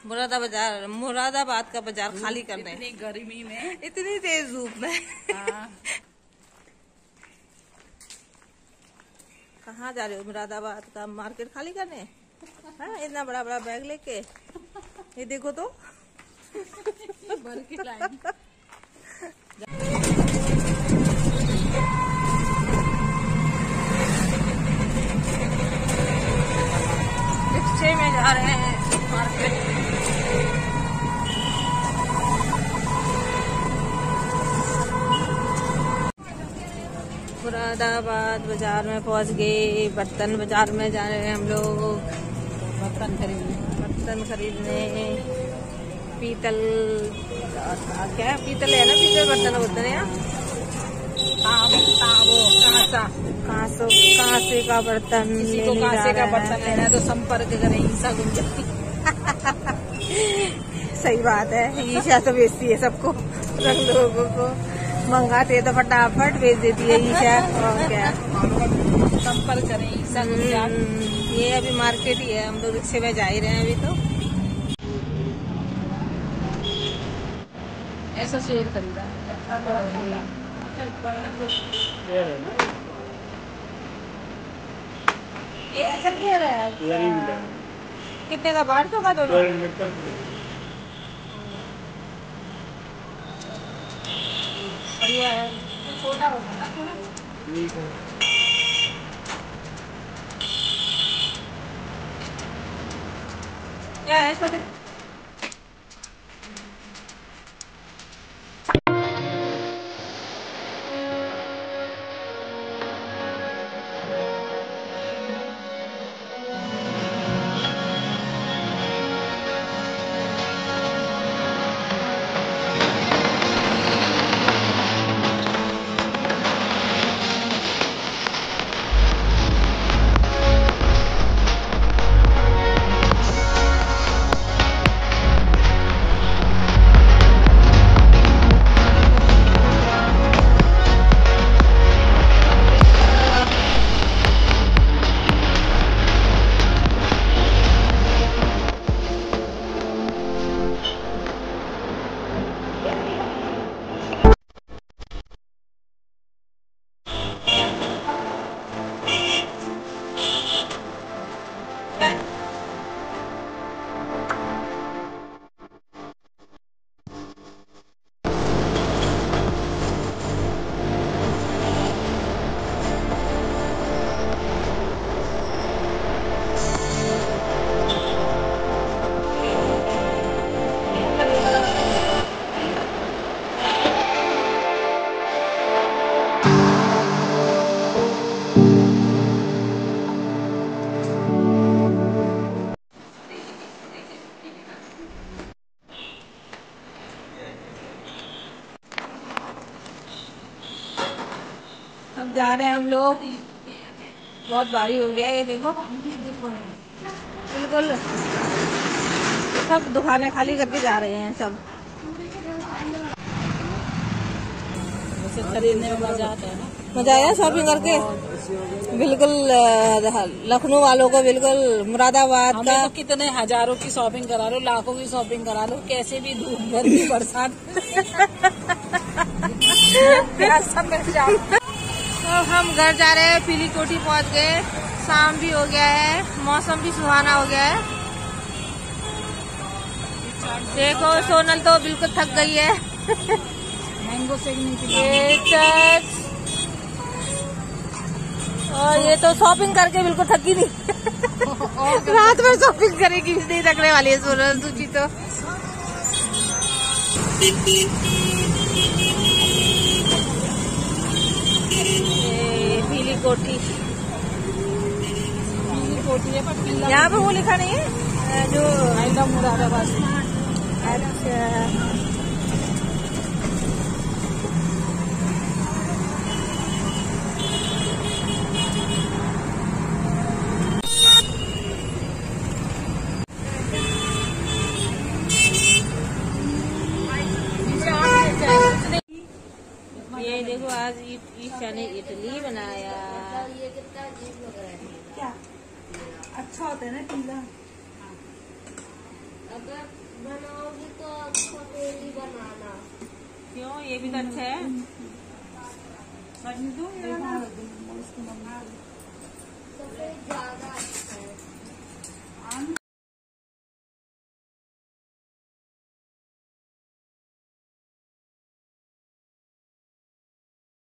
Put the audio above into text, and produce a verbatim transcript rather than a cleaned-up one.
मुरादाबाद मुरादाबाद का बाजार खाली करने इतनी गर्मी में, इतनी तेज धूप में। हाँ। कहाँ जा रहे हो? मुरादाबाद का मार्केट खाली करने? हाँ, इतना बड़ा बड़ा बैग लेके। ये देखो तो भर के लाइन। रिक्शे में जा रहे हैं मार्केट। मुरादाबाद बाजार में पहुंच गए। बर्तन बाजार में जा रहे हैं हम लोग, बर्तन खरीदने। बर्तन खरीदने। पीतल क्या है? पीतल है ना, पीतल बर्तन होते हैं यहाँ। कांसा कांसो कांसे का बर्तन। किसी को कांसे का बर्तन लेना है तो संपर्क करें ईशा गुंजती। सही बात है, ईशा तो बेचती है सबको, रंग लोगों को मंगाते है तो फटाफट बेच देती है ईशा। और क्या, संपर्क करें ईशा गुंजती। ये अभी मार्केट ही है, हम लोग रिक्शे में जा ही रहे हैं अभी। तो ऐसा शेर खरीदा ये ऐसा क्या है? कितने का? बाढ़ तो का दोनों? बढ़िया है, छोटा होगा ना थोड़ा। क्या है छोटे? अब जा रहे हैं हम लोग, बहुत भारी हो गया ये देखो, बिल्कुल सब दुकानें खाली करके जा रहे हैं सब। खरीदने में मजा आता है ना, मजा आया शॉपिंग करके। बिल्कुल लखनऊ वालों को बिल्कुल मुरादाबाद का तो कितने हजारों की शॉपिंग करा लो, लाखों की शॉपिंग करा लो, कैसे भी धूप गर्मी बरसात सब मिल जाओ। तो हम घर जा रहे हैं, पीली कोठी पहुंच गए। शाम भी हो गया है, मौसम भी सुहाना हो गया है। देखो सोनल तो बिल्कुल थक गई है। मैंगो शेक नहीं पी। और ये तो शॉपिंग करके बिल्कुल थकी नहीं। रात में शॉपिंग करेगी, नहीं थकने वाली है सोनल सूची तो। पीली कोठी, पीली कोठी है पर पीला यहाँ पे वो लिखा नहीं है जो आई लव मुरादाबाद। अच्छा, ये देखो आज ईशा ने इडली बनाया। क्या अच्छा होता है ना पीला। अगर बनाओगी तो सफेद ही बनाना। क्यों, ये भी तो अच्छा है। सफेद ज्यादा